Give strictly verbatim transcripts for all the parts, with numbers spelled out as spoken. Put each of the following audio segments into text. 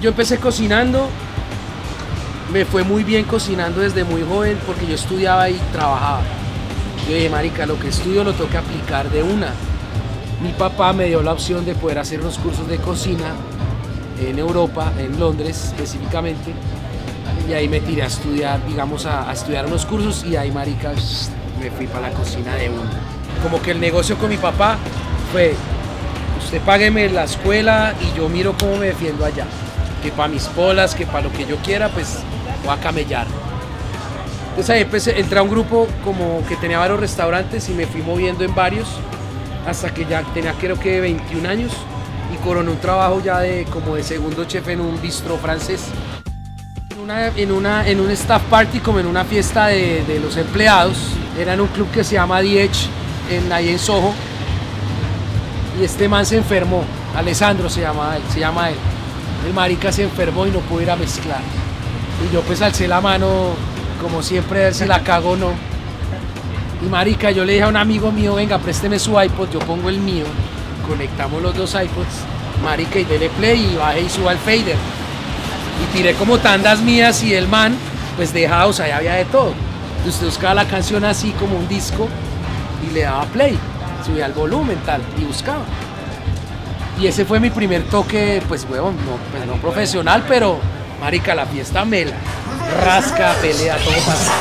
Yo empecé cocinando, me fue muy bien cocinando desde muy joven porque yo estudiaba y trabajaba. Yo dije, marica, lo que estudio lo tengo que aplicar de una. Mi papá me dio la opción de poder hacer unos cursos de cocina en Europa, en Londres específicamente, y ahí me tiré a estudiar, digamos, a, a estudiar unos cursos y ahí, marica, me fui para la cocina de una. Como que el negocio con mi papá fue, usted págueme la escuela y yo miro cómo me defiendo allá. Que para mis polas, que para lo que yo quiera, pues voy a camellar. Entonces ahí empecé, entré a un grupo como que tenía varios restaurantes y me fui moviendo en varios hasta que ya tenía creo que veintiún años y coroné un trabajo ya de como de segundo chef en un bistró francés. En, una, en, una, en un staff party, como en una fiesta de, de los empleados, era en un club que se llama The Edge, en, ahí en Soho, y este man se enfermó, Alessandro se llama él, se llama él. El marica se enfermó y no pudo ir a mezclar. Y yo pues alcé la mano, como siempre, a ver si la cago o no. Y marica, yo le dije a un amigo mío, venga, présteme su iPod, yo pongo el mío. Conectamos los dos iPods, marica, y dele play y baje y suba el fader. Y tiré como tandas mías y el man, pues de house, ahí había de todo. Entonces usted buscaba la canción así como un disco y le daba play, subía el volumen tal, y buscaba. Y ese fue mi primer toque, pues, huevón, no, pues, no profesional, pero, marica, la fiesta mela, rasca, pelea, todo pasa.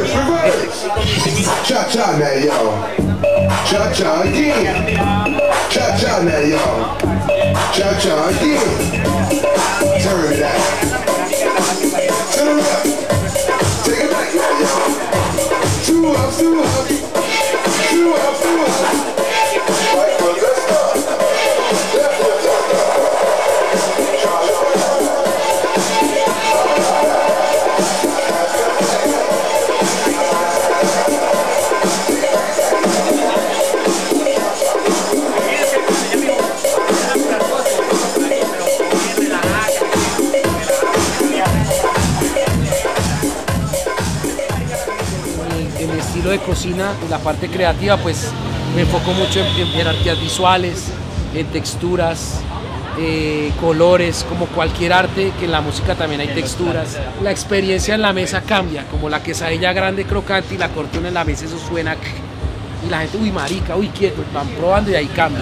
Cha-cha now, yo. Cha-cha again. Cha-cha now, yo. Cha-cha again. Turn it out. Turn it up. Take it back now, yo. Two up, two up. Two up, two up. Right foot, let's start. Left foot, let's start. En mi estilo de cocina, en la parte creativa, pues me enfoco mucho en, en jerarquías visuales, en texturas, eh, colores, como cualquier arte, que en la música también hay texturas. La experiencia en la mesa cambia, como la quesadilla grande, crocante y la corte en la mesa, eso suena y la gente, uy marica, uy quieto, van probando y ahí cambia.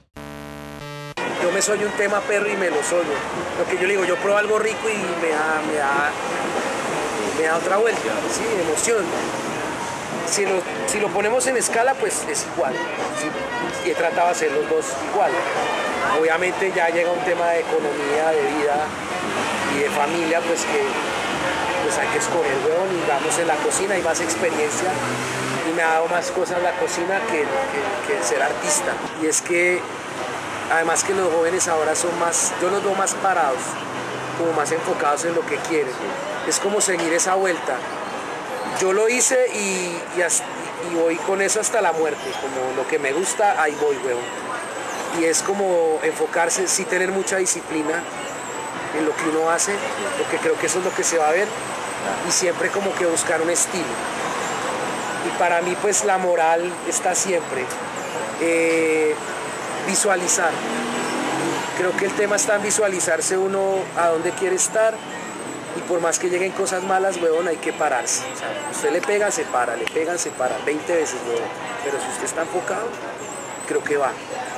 Yo me soy un tema perro y me lo soy. Lo que yo le digo, yo pruebo algo rico y me da, me da, me da otra vuelta, sí, emoción. Si lo, si lo ponemos en escala, pues es igual. ¿Sí? Y he tratado de hacer los dos igual. Obviamente ya llega un tema de economía, de vida y de familia, pues que pues hay que escoger, huevón, y digamos en la cocina hay más experiencia y me ha dado más cosas la cocina que, que, que ser artista. Y es que además que los jóvenes ahora son más, yo los veo más parados, como más enfocados en lo que quieren. Es como seguir esa vuelta. Yo lo hice y, y, hasta, y voy con eso hasta la muerte, como lo que me gusta, ahí voy, huevón. Y es como enfocarse, sí tener mucha disciplina en lo que uno hace, porque creo que eso es lo que se va a ver, y siempre como que buscar un estilo. Y para mí pues la moral está siempre, eh, visualizar. Creo que el tema está en visualizarse uno a dónde quiere estar. Y por más que lleguen cosas malas, huevón, hay que pararse. O sea, usted le pega, se para, le pegan, se para, veinte veces, huevón. Pero si usted está enfocado, creo que va.